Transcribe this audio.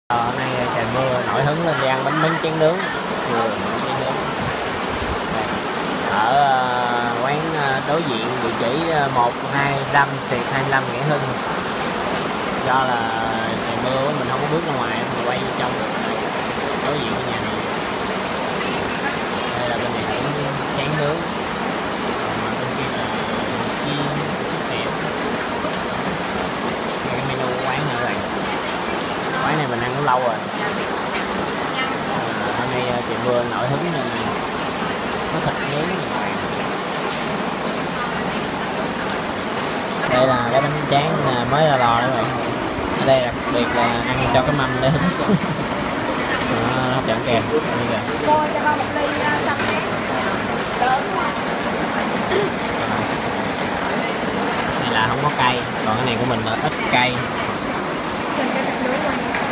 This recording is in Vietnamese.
Hôm nay trời mưa nổi hứng lên đi ăn bánh bánh tráng nướng. Ở quán đối diện địa chỉ 125 Xuyệt 25 Nghĩa Hưng. Do là trời mưa mình không có bước ra ngoài, mình quay trong đối diện cái nhà này. Đây là bên này cũng tráng nướng, còn bên kia là chiên kẹp. Cái menu quán nữa rồi. Quán này mình ăn cũng lâu rồi. Hôm nay trời mưa nổi hứng nên có thịt nướng này. Đây là cái bánh tráng mới ra lò đó các bạn. Ở đây đặc biệt là ăn cho cái mâm để hứng. Hấp dẫn kìa. Cô cho con một ly xăm nhé. Lớn đúng không? Này là không có cay, còn cái này của mình là ít cay. Trên cái thịt nướng này.